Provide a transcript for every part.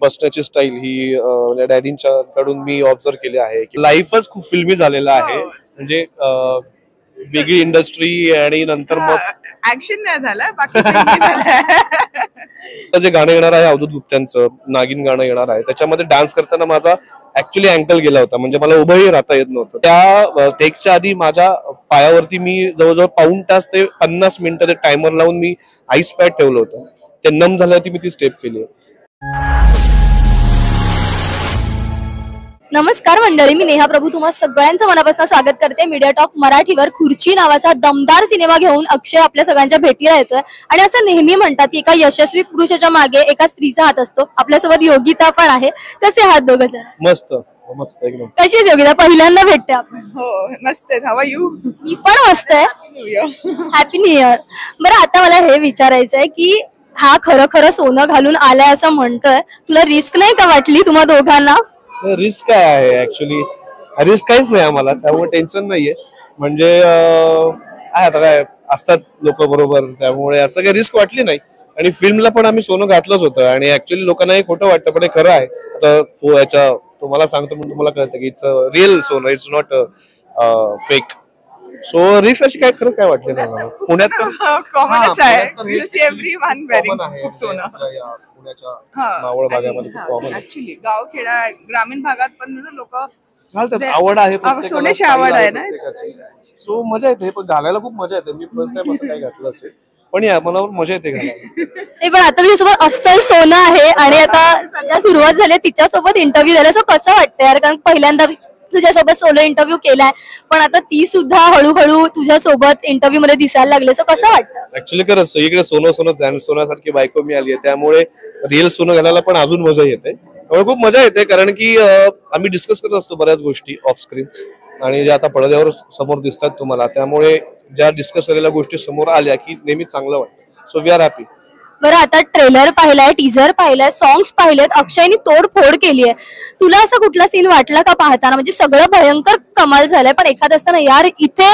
बसण्याची स्टाईल ही म्हणजे डॅडींच्या कडून मी ऑब्झर्व केली आहे की लाईफच खूप फिल्मी झालेला आहे. म्हणजे वेगळी इंडस्ट्री आणि नंतर मग ऍक्शन नाही झालं, बाकी फिल्मी झालं. जे गाणं येणार आहे अवधूत गुप्त्यांचं नागिन गाणं येणार आहे, त्याच्यामध्ये डान्स करताना माझा ऍक्च्युली अँकल गेला होता. म्हणजे मला उभंही राहता येत नव्हतं. त्या टेकच्या आधी माझ्या पायावरती मी जवळजवळ पाऊण तास ते 50 मिनिटं ते टायमर लावून मी आईस पॅड ठेवलं होतं. ते नम झाल्यावरती मी ती स्टेप केली. नमस्कार मंडळी, मी नेहा प्रभू तुम्हा सगळ्यांचं मनापासून स्वागत करते. मीडिया टॉक मराठीवर खुर्ची नावाचा दमदार सिनेमा घेऊन अक्षय आपल्या सगळ्यांच्या भेटीला येतोय. आणि असं नेहमी म्हणतात की एका यशस्वी पुरुषाच्या मागे एका स्त्रीचा हात असतो. आपल्यासोबत योगिता पण आहे. कसे आहात दोघं जण? मस्त मस्त एकदम. कशी आहे योगिता? पहिल्यांदा भेटते आपण. हो मस्त. How are you? मी पण मस्त आहे. Happy new year. बरं, आता मला हे विचारायचं आहे की हा खरं खरं सोनं घालून आलाय असं म्हणतोय, तुला रिस्क नाही का वाटली तुम्हा दोघांना? रिस्क काय आहे? ऍक्च्युली रिस्क काहीच नाही आम्हाला, त्यामुळे टेन्शन नाहीये. म्हणजे आता काय असतात लोक बरोबर, त्यामुळे असं काही रिस्क वाटली नाही. आणि फिल्मला पण आम्ही सोनं घातलंच होतं. आणि ऍक्च्युली लोकांना हे खोटं वाटतं पण हे खरं आहे. आता तो याच्या तुम्हाला सांगतो म्हणून तुम्हाला कळतं की इट्स रिअल सोनं, it's not fake. So risk अशी काय खरं काय वाटली नाही. पुण्यात कॉमनच आहे. एव्हरीवन वेअरिंग खूप सोनं. पुण्याच्या मावळ भागामध्ये खूप कॉमन. ऍक्च्युली गावखेडा ग्रामीण भागात पण लोक घालतात. आवड आहे, सोन्याची आवड आहे ना. सो मजा येते, पण घालायला खूप मजा येते. मी फर्स्ट टाइम असं काही घातलं असेल, पण या मला मजा येते घालायला. नाही, पण आता तुझ्यासोबत अस्सल सोनं आहे आणि आता सध्या सुरुवात झाली तिच्यासोबत इंटरव्ह्यू द्यायला. सो कसं वाटतं यार? कारण पहिल्यांदा तुझ्यासोबत सोलो इंटरव्ह्यू केलाय, पण आता ती सुद्धा हळूहळू तुझ्यासोबत इंटरव्ह्यू मध्ये दिसायला लागले. सो कसं वाटतं? ऍक्च्युली खरंच सगळीकडे सोनं सोनं सोन्यासारखी बायको मी आली आहे, त्यामुळे रिअल सोनं घालायला पण अजून मजा येते. त्यामुळे खूप मजा येते, कारण की आम्ही डिस्कस करत असतो बऱ्याच गोष्टी ऑफ स्क्रीन आणि ज्या आता पडद्यावर समोर दिसतात तुम्हाला, त्यामुळे ज्या डिस्कस केलेल्या गोष्टी समोर आल्या की नेहमी चांगलं वाटतं. So we are happy. बरं, आता ट्रेलर पाहिलाय, टीजर पाहिलाय, सॉंग्स पाहिलेत, अक्षयनी तोडफोड केली आहे. तुला असा कुठला सीन वाटला का पाहताना? म्हणजे सगळं भयंकर कमाल झालंय, पण एखादं असताना यार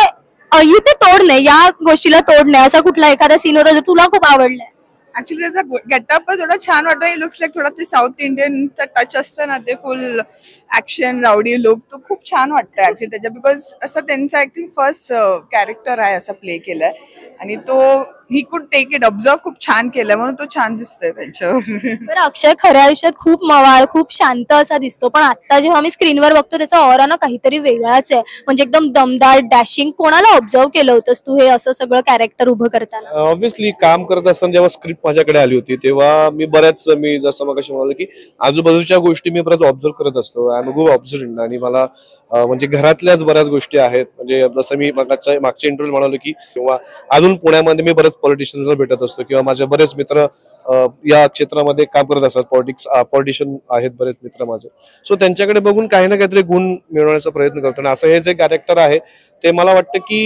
इथे तोड नाही, या गोष्टीला तोड नाही, असा कुठला एखादा सीन होता जो तुला खूप आवडलाय? ऍक्च्युली त्याचा गेटअप थोडा छान वाटतो. लुक्स लाईक थोडा ते साऊथ इंडियनचा टच असतं ना, ते फुल ऍक्शन राऊडी लुक, तो खूप छान वाटतं ऍक्च्युली त्याच्या. बिकॉज असं त्यांचा आय थिंक फर्स्ट कॅरेक्टर आहे असं प्ले केलाय आणि तो he could take it observe खूप छान केलंय, म्हणून तो छान दिसतोय त्यांच्यावर. बरं, अक्षय खऱ्या आयुष्यात खूप मवाळ, खूप शांत असा दिसतो, पण आता जेव्हा आम्ही स्क्रीनवर बघतो त्याचा ऑरा ना काहीतरी वेगळाच आहे. म्हणजे एकदम दमदार, डॅशिंग. कोणाला ऑब्झर्व केलं होतंस तू हे असं सगळं कॅरेक्टर उभं करताना? ऑब्व्हियसली काम करत असताना जेव्हा स्क्रिप्ट माझ्याकडे आली होती तेव्हा मी जसं मग म्हणालो की आजूबाजूच्या गोष्टी मी बऱ्याच ऑब्झर्व करत असतो. I am good observer. आणि मला म्हणजे घरातल्याच बऱ्याच गोष्टी आहेत. म्हणजे जसं मी मागच्या इंटरव्ह्यू म्हणालो की किंवा अजून पुण्यामध्ये मी बरेच पॉलिटिशियन्स भेटत असतो किंवा माझे बरेच मित्र या क्षेत्रामध्ये काम करत असतात. पॉलिटिशियन आहेत बरेच मित्र माझे. सो त्यांच्याकडे बघून काही ना काहीतरी गुण मिळवण्याचा प्रयत्न करतो. आणि असं हे जे कॅरेक्टर आहे ते मला वाटतं की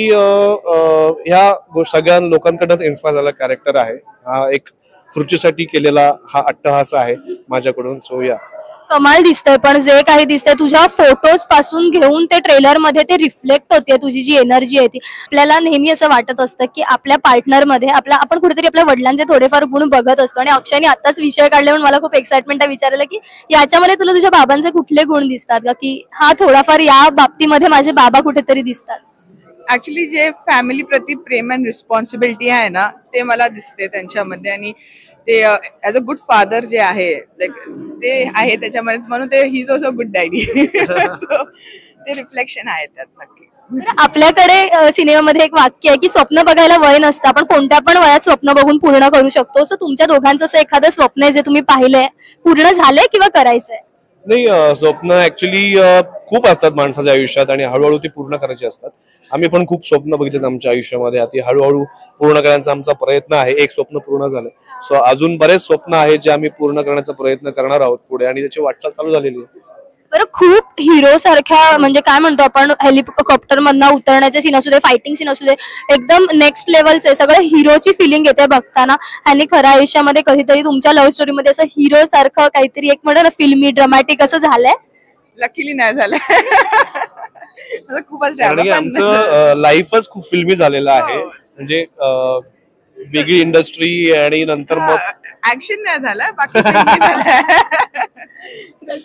ह्या सगळ्या लोकांकडून इन्स्पायर झालेला कॅरेक्टर आहे. हा एक खुर्चीसाठी केलेला हा अट्टहास आहे माझ्याकडून. सो या कमाल दिसतंय, पण जे काही दिसतंय तुझ्या फोटोज पासून घेऊन ते ट्रेलर मध्ये ते रिफ्लेक्ट होते. तुझी जी एनर्जी आहे ती आपल्याला नेहमी असं वाटत असतं की आपल्या पार्टनर मध्ये आपण कुठेतरी आपल्या वडिलांचे थोडेफार गुण बघत असतो. आणि अक्षयने आताच विषय काढले म्हणून मला खूप एक्साइटमेंट आहे विचारायला की याच्यामध्ये तुला तुझ्या बाबांचे कुठले गुण दिसतात का, की हा थोडाफार या बाबतीमध्ये माझे बाबा कुठेतरी दिसतात? ऍक्च्युली जे फॅमिली प्रति प्रेम अँड रिस्पॉन्सिबिलिटी आहे ना, ते मला दिसते त्यांच्यामध्ये. आणि ते ऍज अ गुड फादर जे आहे लाईक ते आहे त्याच्यामध्ये, म्हणून ते he is also good daddy. So ते रिफ्लेक्शन आहे त्यात नक्की. आपल्याकडे सिनेमामध्ये एक वाक्य आहे की स्वप्न बघायला वय नसतं, आपण कोणत्या पण वयात स्वप्न बघून पूर्ण करू शकतो. सो तुमच्या दोघांचं असं एखादं स्वप्न आहे जे तुम्ही पाहिलंय, पूर्ण झालंय किंवा करायचंय? नाही, स्वप्न ऍक्च्युली खूप असतात माणसाच्या आयुष्यात आणि हळूहळू ती पूर्ण करायची असतात. आम्ही पण खूप स्वप्न बघितलेत आमच्या आयुष्यामध्ये. आता हळूहळू पूर्ण करण्याचा आमचा प्रयत्न आहे. एक स्वप्न पूर्ण झालं, सो अजून बरेच स्वप्न आहेत जे आम्ही पूर्ण करण्याचा प्रयत्न करणार आहोत पुढे, आणि त्याची वाटचाल चालू झालेली आहे. बरं, खूप हिरो सारख्या म्हणजे काय म्हणतो आपण, हेलिकॉप्टर मधनं उतरण्याचे सीन असू दे, फायटिंग सीन असू दे, एकदम नेक्स्ट लेवलचे सगळं हिरोची फिलिंग येते बघताना. आणि खऱ्या आयुष्यामध्ये कधीतरी तुमच्या लव्ह स्टोरीमध्ये असं हिरो सारखं काहीतरी एक म्हणतो ना फिल्मी ड्रामॅटिक असं झालंय? लकीली नाही झालं. खूपच आमचं लाईफच खूप फिल्मी झालेलं आहे. म्हणजे वेगळी इंडस्ट्री आणि नंतर मग ऍक्शन नाही झालं, बाकी फिल्मी झालं.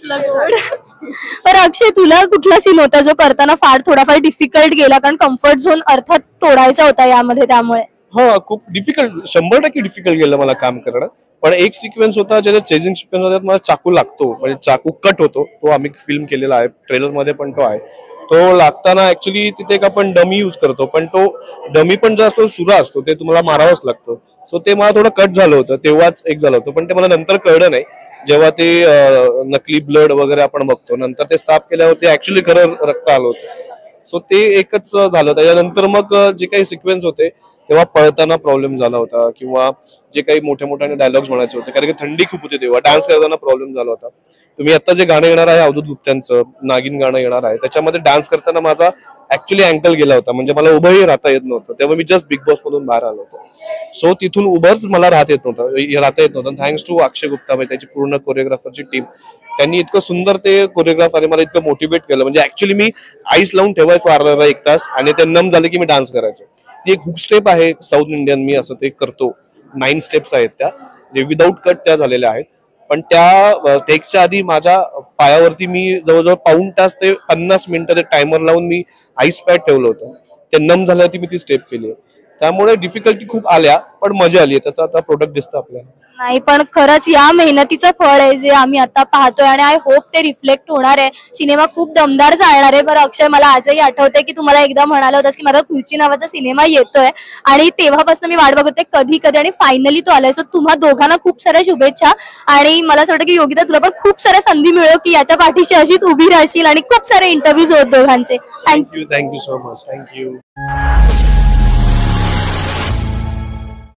पण अक्षय तुला कुठला सीन होता जो करताना थोडाफार डिफिकल्ट गेला कारण कम्फर्ट झोन अर्थात तोडायचा होता यामध्ये त्यामुळे? हा खूप डिफिकल्ट 100% डिफिकल्ट गेलं मला काम करणं. पण एक सिक्वेन्स होता ज्याच्यात चेजिंग सिक्वेन्स होता मला चाकू लागतो म्हणजे चाकू कट होतो तो आम्ही फिल्म केलेला आहे ट्रेलर मध्ये पण तो आहे. तो लागताना ऍक्च्युली तिथे एक आपण डमी युज करतो पण तो डमी पण जो असतो सुरा असतो ते तुम्हाला मारावाच लागतो. सो ते मला थोडं कट झालं होतं तेव्हाच एक झालं होतं पण ते मला नंतर कळलं नाही जेव्हा ते नकली ब्लड वगैरे आपण बघतो नंतर ते साफ केल्यावर ते ऍक्च्युली खरं रक्त आलं होतं. सो ते एकच झालं. त्याच्यानंतर मग जे काही सिक्वेन्स होते तेव्हा पळताना प्रॉब्लेम झाला होता किंवा जे काही मोठ्या मोठ्याने डायलॉग्स म्हणायचे होते कारण की थंडी खूप होती तेव्हा डान्स करताना प्रॉब्लेम झाला होता. तुम्ही आता जे गाणं येणार आहे अवधूत गुप्त्यांचं नागिन गाणं येणार आहे त्याच्यामध्ये डान्स करताना माझा ऍक्च्युली अँकल गेला होता म्हणजे मला उभंही राहता येत नव्हतं तेव्हा मी जस्ट बिग बॉस मधून बाहेर आलो होतो. सो तिथून उभंच मला राहता येत नव्हतं थँक्स टू अक्षय गुप्ता त्याची पूर्ण कोरिओग्राफरची टीम त्यांनी इतकं सुंदर ते कोरिओग्राफ आणि मला इतकं मोटिवेट केलं म्हणजे ऍक्च्युली मी आईस लावून ठेवायचो अर्धा 1 तास आणि ते नम झाले की मी डान्स करायचो. ती एक हुक स्टेप आहे साऊथ इंडियन मी असं ते करतो 9 स्टेप्स आहेत त्या जे विदाऊट कट त्या झालेल्या आहेत पण त्या टेकच्या आधी माझ्या पायावरती मी जवळजवळ पाऊण तास ते 50 मिनिटं ते टायमर लावून मी आईस पॅड ठेवलं होतं ते नम झाल्यावरती मी ती स्टेप केली. त्यामुळे डिफिकल्टी खूप आल्या पण मजा आली त्याचा आता प्रोडक्ट दिसतं आपल्याला. नाही पण खरंच या मेहनतीचं फळ आहे जे आम्ही आता पाहतोय आणि आय होप ते रिफ्लेक्ट होणार आहे. सिनेमा खूप दमदार चालणार आहे. बरं अक्षय मला आजही आठवतंय की तुम्हाला एकदा म्हणाला होतास की माझा खुर्ची नावाचा सिनेमा येतोय आणि तेव्हापासून मी वाट बघतोय कधी आणि फायनली तो आलाय. सो तुम्हा दोघांना खूप साऱ्या शुभेच्छा आणि मला असं वाटतं की योगिता तुला पण खूप साऱ्या संधी मिळो की याच्या पाठीशी अशीच उभी राहशील आणि खूप सारे इंटरव्ह्यूज होत दोघांचे. Thank you so much. थँक्यू.